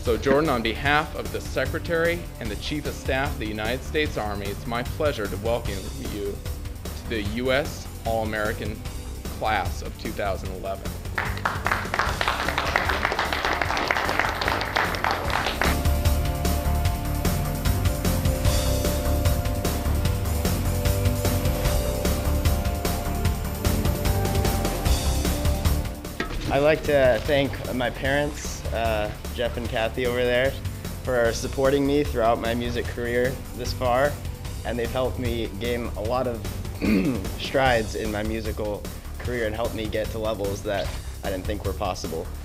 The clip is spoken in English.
So Jordan, on behalf of the Secretary and the Chief of Staff of the United States Army, it's my pleasure to welcome you to the U.S. All-American Class of 2011. I'd like to thank my parents, Jeff and Kathy over there, for supporting me throughout my music career this far, and they've helped me gain a lot of strides in my musical career and helped me get to levels that I didn't think were possible.